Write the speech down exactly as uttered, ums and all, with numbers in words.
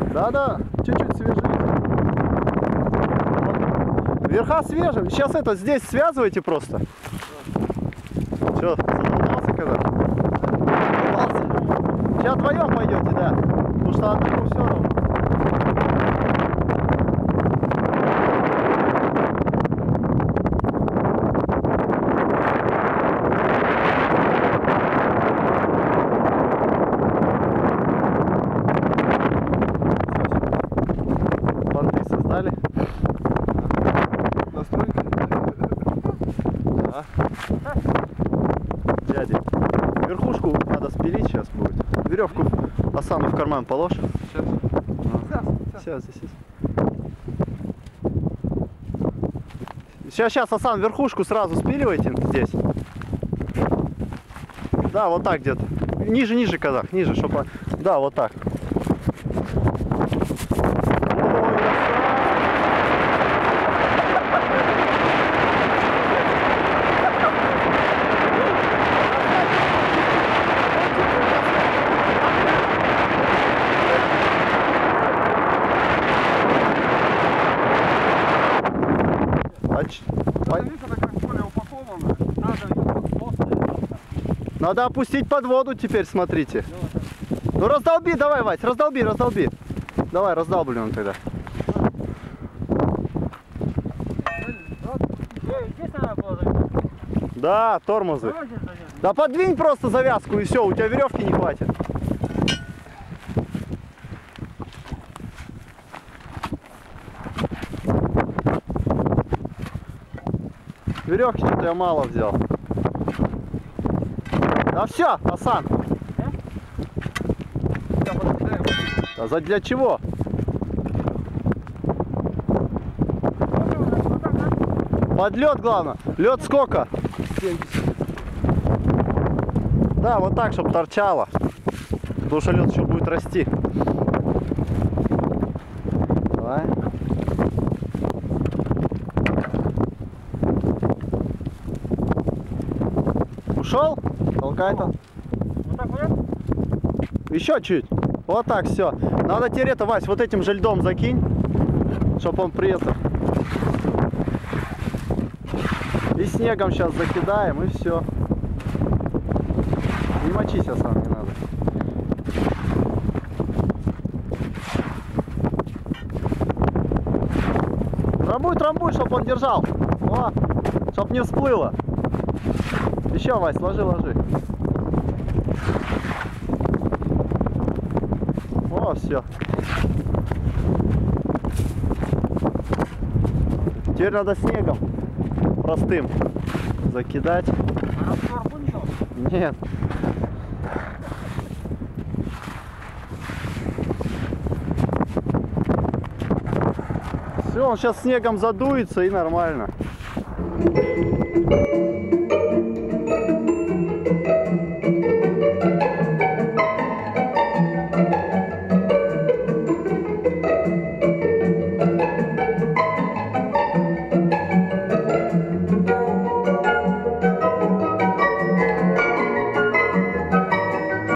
Да-да, чуть-чуть свежите. Верха свежим. Сейчас это здесь связывайте просто. Че, задолбался когда? Сейчас вдвоем пойдете, да. Потому что одному все равно. Понты создали. Настройки. Да. Дядя. Верхушку надо спилить сейчас будет. Веревку Асану в карман положь. Сейчас. Сейчас, здесь есть. Сейчас, сейчас, Асан, верхушку сразу спиливайте здесь. Да, вот так где-то. Ниже, ниже, казах, ниже, чтобы... Да, вот так. Надо опустить под воду теперь, смотрите. Ну раздолби, давай, Вась, раздолби, раздолби. Давай, раздолбим он тогда. Да, тормозы. Да подвинь просто завязку и все, у тебя веревки не хватит. Веревки что-то я мало взял. Да все, Асан. А за для чего? Под лед главное. Лед сколько? семьдесят. Да, вот так, чтобы торчало. Потому что лед еще будет расти. Давай. Ушел? Толкай-то. Вот так вот? Еще чуть. Вот так, все. Надо теперь это, Вась, вот этим же льдом закинь, чтобы он при этом. И снегом сейчас закидаем, и все. Не мочись, Асан, не надо. Трамбуй, трамбуй, чтобы он держал. О, чтоб не всплыло. Еще, Вась, ложи, ложи. О, все. Теперь надо снегом простым закидать. А раствор вынесел? Нет. Все, он сейчас снегом задуется и нормально.